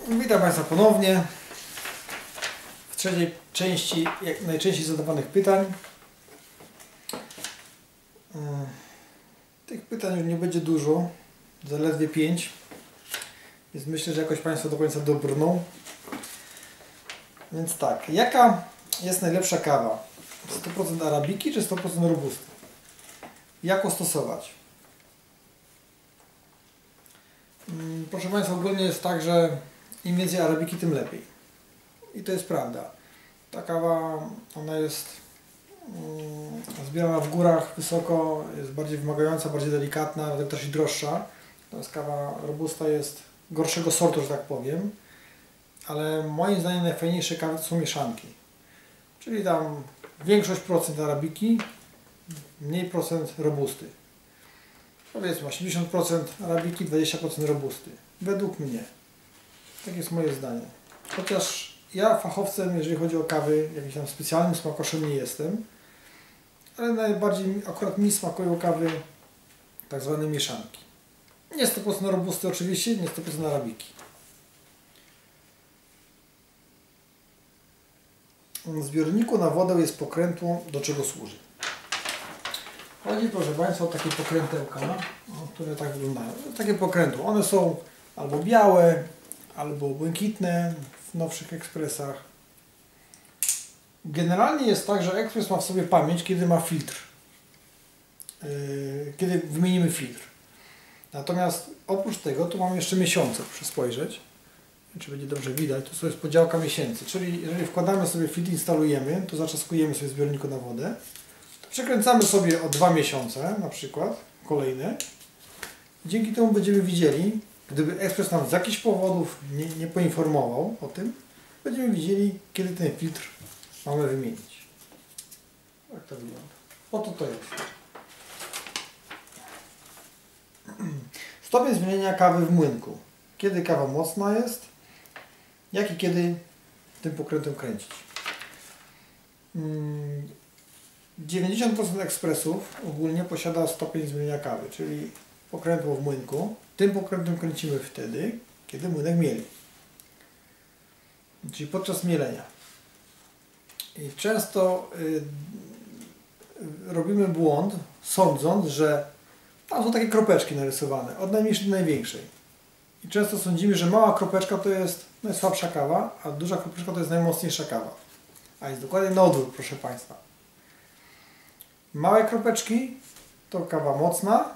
Witam Państwa ponownie w trzeciej części najczęściej zadawanych pytań. Tych pytań już nie będzie dużo, zaledwie 5, więc myślę, że jakoś Państwo do końca dobrną. Więc tak, jaka jest najlepsza kawa? 100% arabiki czy 100% robusty? Jak ją stosować? Proszę Państwa, ogólnie jest tak, że im więcej arabiki, tym lepiej. I to jest prawda. Ta kawa, ona jest zbierana w górach wysoko, jest bardziej wymagająca, bardziej delikatna, ale też i droższa. Natomiast kawa robusta jest gorszego sortu, że tak powiem. Ale moim zdaniem najfajniejsze kawy to są mieszanki. Czyli tam większość procent arabiki, mniej procent robusty. Powiedzmy 80% arabiki, 20% robusty. Według mnie. Tak jest moje zdanie. Chociaż ja fachowcem, jeżeli chodzi o kawy, jakimś tam specjalnym smakoszem nie jestem, ale najbardziej akurat mi smakują kawy tak zwane mieszanki. Nie 100% robusty oczywiście, nie 100% arabiki. W zbiorniku na wodę jest pokrętło, do czego służy? Chodzi, proszę Państwa, o takie pokrętełka, które tak wyglądają. Takie pokrętło. One są albo białe, albo błękitne w nowszych ekspresach. Generalnie jest tak, że ekspres ma w sobie pamięć, kiedy ma filtr. Kiedy wymienimy filtr. Natomiast oprócz tego tu mamy jeszcze miesiące, proszę spojrzeć. Czy będzie dobrze widać, to jest podziałka miesięcy. Czyli jeżeli wkładamy sobie filtr, instalujemy, to zaczaskujemy sobie w zbiorniku na wodę. Przekręcamy sobie o 2 miesiące, na przykład, kolejne. Dzięki temu będziemy widzieli, gdyby ekspres nam z jakichś powodów nie poinformował o tym, będziemy widzieli, kiedy ten filtr mamy wymienić. Jak to wygląda? Oto to jest. Stopień zmienienia kawy w młynku. Kiedy kawa mocna jest, jak i kiedy tym pokrętem kręcić. 90% ekspresów ogólnie posiada stopień zmienienia kawy, czyli pokrętło w młynku. Tym pokrętłem kręcimy wtedy, kiedy młynek mieli. Czyli podczas mielenia. I często robimy błąd, sądząc, że tam są takie kropeczki narysowane, od najmniejszej do największej. I często sądzimy, że mała kropeczka to jest najsłabsza kawa, a duża kropeczka to jest najmocniejsza kawa. A jest dokładnie na odwrót, proszę Państwa. Małe kropeczki to kawa mocna,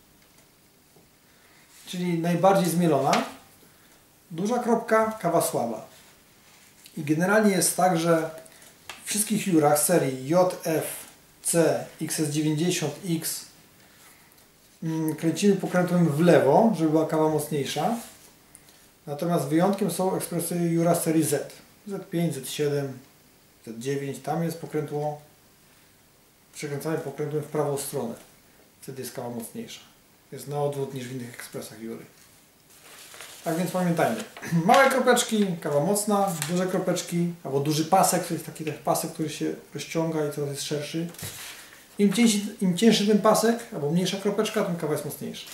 czyli najbardziej zmielona. Duża kropka, kawa słaba. I generalnie jest tak, że w wszystkich jurach serii JF, C, XS90, X kręcimy pokrętłem w lewo, żeby była kawa mocniejsza. Natomiast wyjątkiem są ekspresy jura serii Z. Z5, Z7, Z9. Tam jest pokrętło, przekręcamy pokrętłem w prawą stronę. Wtedy jest kawa mocniejsza. Jest na odwrót niż w innych ekspresach jury. Tak więc pamiętajmy. Małe kropeczki, kawa mocna. Duże kropeczki, albo duży pasek, to jest taki pasek, który się rozciąga i coraz jest szerszy. Im cięższy ten pasek, albo mniejsza kropeczka, tym kawa jest mocniejsza.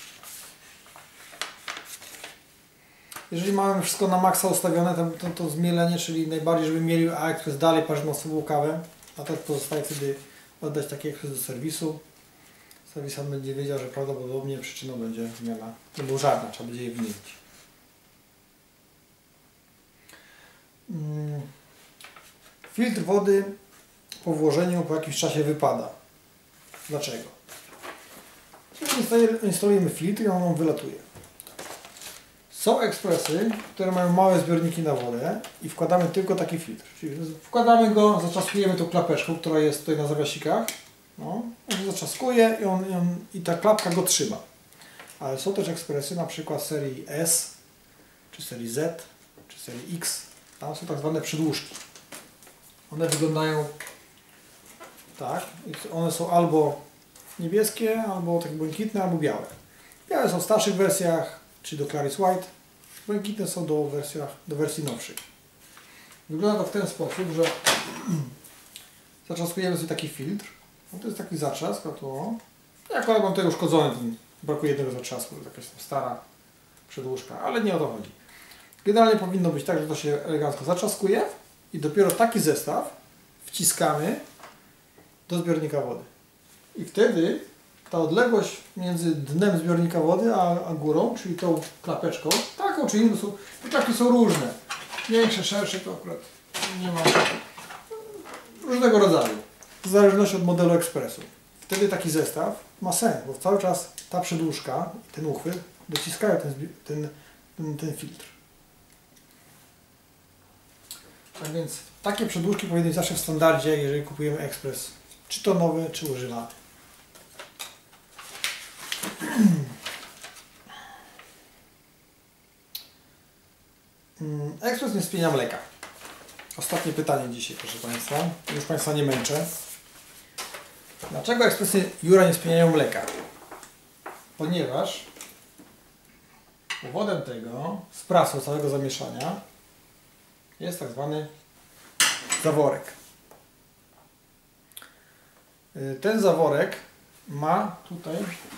Jeżeli mamy wszystko na maksa ustawione, to zmielenie, czyli najbardziej, żeby mielił, a ekspres dalej parzy na słabą kawę, a tak pozostaje wtedy oddać taki ekspres do serwisu. Serwisant będzie wiedział, że prawdopodobnie przyczyną będzie zmiana żarna, trzeba będzie je wymienić. Filtr wody po włożeniu po jakimś czasie wypada. Dlaczego? Instalujemy filtr i on nam wylatuje. Są ekspresy, które mają małe zbiorniki na wodę i wkładamy tylko taki filtr. Czyli wkładamy go, zaczaskujemy tą klapeczką, która jest tutaj na zawiasikach. No, on zaczaskuje i ta klapka go trzyma. Ale są też ekspresy, na przykład serii S, czy serii Z, czy serii X. Tam są tak zwane przydłużki. One wyglądają tak. One są albo niebieskie, albo takie błękitne, albo białe. Białe są w starszych wersjach, czy do Claris White. Błękitne są do wersji nowszych. Wygląda to w ten sposób, że zaczaskujemy sobie taki filtr. No to jest taki zatrzask, a to ja akurat mam tutaj uszkodzony, brakuje jednego zatrzasku, to jakaś tam stara przedłużka, ale nie o to chodzi. Generalnie powinno być tak, że to się elegancko zaczaskuje i dopiero taki zestaw wciskamy do zbiornika wody. I wtedy ta odległość między dnem zbiornika wody a górą, czyli tą klapeczką, taką czy inną, te klapki są różne. Większe, szersze to akurat nie ma, różnego rodzaju. W zależności od modelu ekspresu. Wtedy taki zestaw ma sens, bo cały czas ta przedłużka i ten uchwyt dociskają ten filtr. Tak więc takie przedłużki powinny być zawsze w standardzie, jeżeli kupujemy ekspres, czy to nowy, czy używany. Ekspres nie spienia mleka. Ostatnie pytanie dzisiaj, proszę Państwa. Już Państwa nie męczę. Dlaczego ekspresy Jura nie spieniają mleka? Ponieważ powodem tego, sprawcą całego zamieszania jest tak zwany zaworek. Ten zaworek ma tutaj,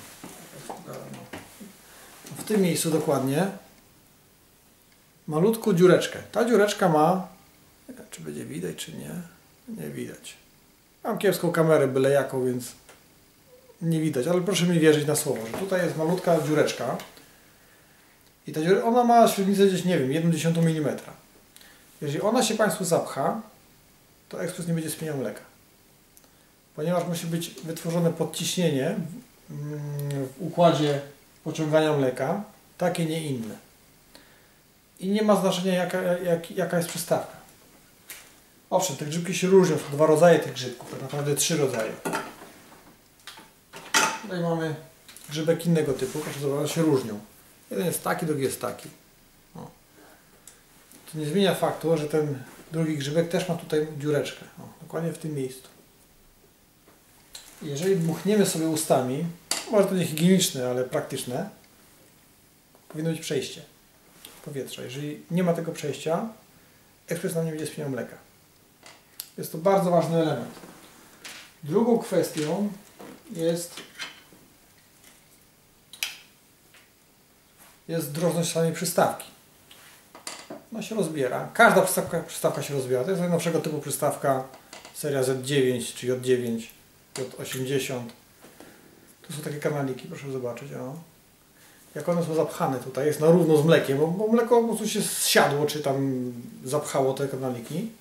w tym miejscu dokładnie, malutką dziureczkę. Ta dziureczka ma, nie wiem, czy będzie widać, czy nie, nie widać. Mam kiepską kamerę byle jaką, więc nie widać, ale proszę mi wierzyć na słowo, że tutaj jest malutka dziureczka i ta dziureczka, ona ma średnicę gdzieś, nie wiem, 1/10 mm. Jeżeli ona się Państwu zapcha, to ekspres nie będzie spieniał mleka. Ponieważ musi być wytworzone podciśnienie w układzie pociągania mleka, takie, nie inne. I nie ma znaczenia jaka jest przystawka. Owszem, te grzybki się różnią, są dwa rodzaje tych grzybków, tak naprawdę 3 rodzaje. Tutaj mamy grzybek innego typu, proszę zobaczyć, one się różnią. Jeden jest taki, drugi jest taki. O. To nie zmienia faktu, że ten drugi grzybek też ma tutaj dziureczkę. O, dokładnie w tym miejscu. Jeżeli dmuchniemy sobie ustami, może to nie higieniczne, ale praktyczne, powinno być przejście powietrza. Jeżeli nie ma tego przejścia, ekspres nam nie będzie spieniał mleka. Jest to bardzo ważny element. Drugą kwestią jest drożność samej przystawki. Ona się rozbiera. Każda przystawka się rozbiera. To jest najnowszego typu przystawka seria Z9 czy J9, J80. To są takie kanaliki, proszę zobaczyć. O. Jak one są zapchane tutaj, jest na równo z mlekiem, bo mleko po prostu się zsiadło, czy tam zapchało te kanaliki.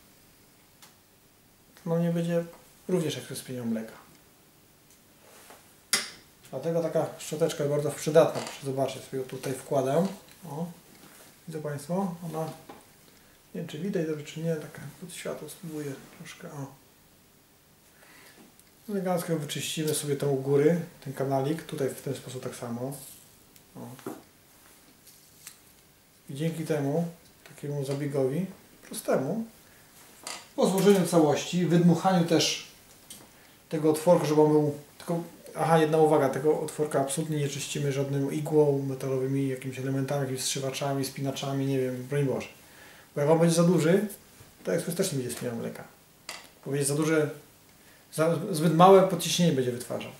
No nie będzie również ekspres spieniał mleka. Dlatego taka szczoteczka jest bardzo przydatna. Proszę zobaczyć, sobie ją tutaj wkładam. O. Widzą Państwo? Ona, nie wiem czy widać dobrze, czy nie, taka pod światło spróbuję troszkę. O. Elegancko wyczyścimy sobie tą u góry, ten kanalik, tutaj w ten sposób tak samo. O. I dzięki temu, takiemu zabiegowi prostemu, po złożeniu całości, wydmuchaniu też tego otworka, żeby on był, tylko, aha, jedna uwaga, tego otworka absolutnie nie czyścimy żadną igłą, metalowymi jakimiś elementami, jakimiś strzywaczami, spinaczami, nie wiem, broń Boże. Bo jak on będzie za duży, to ekspres też nie będzie spieniał mleka. Bo będzie za duże, zbyt małe podciśnienie będzie wytwarzał.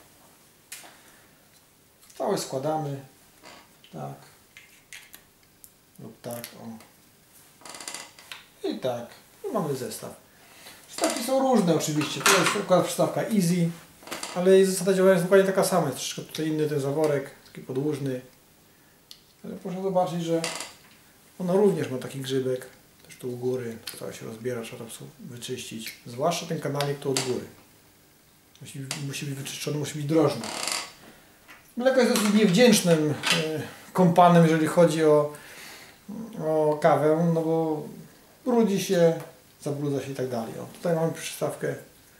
Całe składamy, tak, lub tak, o. I tak. I mamy zestaw. Przystawki są różne oczywiście. To jest przykład przystawka Easy, ale jej zasada działania jest dokładnie taka sama. Jest troszkę tutaj inny ten zaworek, taki podłużny. Ale proszę zobaczyć, że ona również ma taki grzybek. Też tu u góry. Cała się rozbiera, trzeba to wyczyścić. Zwłaszcza ten kanalik tu od góry. Musi być wyczyszczony, musi być drożny. Mleko jest dosyć niewdzięcznym kompanem, jeżeli chodzi o kawę, no bo brudzi się, zabrudza się i tak dalej. O, tutaj mamy przystawkę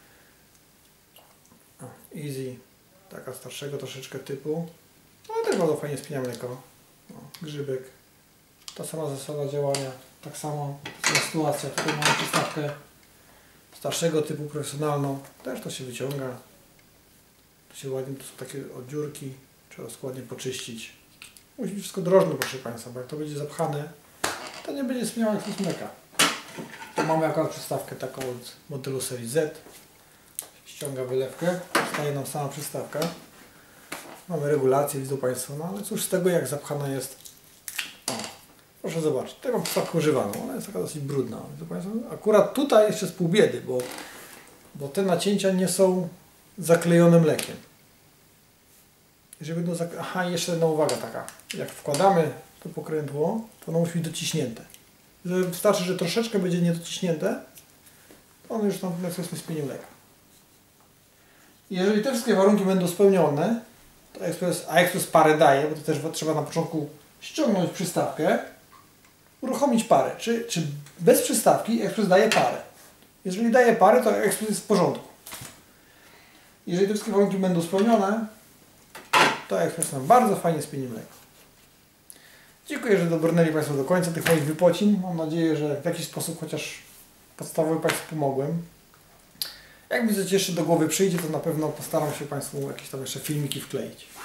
Easy, taka starszego troszeczkę typu, ale też bardzo fajnie spienia mleko. O, grzybek, ta sama zasada działania, tak samo, ta sama sytuacja. Tutaj mamy przystawkę starszego typu, profesjonalną, też to się wyciąga. To się ładnie, to są takie oddziórki, trzeba składnie poczyścić. Musi być wszystko drożne, proszę Państwa, bo jak to będzie zapchane, to nie będzie spieniał ekspres mleka. Tu mamy akurat przystawkę taką od modelu serii Z. Ściąga wylewkę, zostaje nam sama przystawka. Mamy regulację, widzą Państwo, no ale cóż z tego, jak zapchana jest. O, proszę zobaczyć, tutaj mam podstawkę używaną, ona jest taka dosyć brudna. Akurat tutaj jeszcze jest pół biedy, bo te nacięcia nie są zaklejone mlekiem. Jeżeli będą Aha, jeszcze jedna uwaga taka, jak wkładamy to pokrętło, to ono musi być dociśnięte. Wystarczy, że troszeczkę będzie niedociśnięte, to ono już tam jest spienie mleka. Jeżeli te wszystkie warunki będą spełnione, to Express parę daje, bo to też trzeba na początku ściągnąć przystawkę, uruchomić parę. Czy bez przystawki Express daje parę? Jeżeli daje parę, to Express jest w porządku. Jeżeli te wszystkie warunki będą spełnione, to Express nam bardzo fajnie spieni mleko. Dziękuję, że dobrnęli Państwo do końca tych moich wypocin. Mam nadzieję, że w jakiś sposób chociaż podstawowy Państwu pomogłem. Jak mi coś jeszcze do głowy przyjdzie, to na pewno postaram się Państwu jakieś tam jeszcze filmiki wkleić.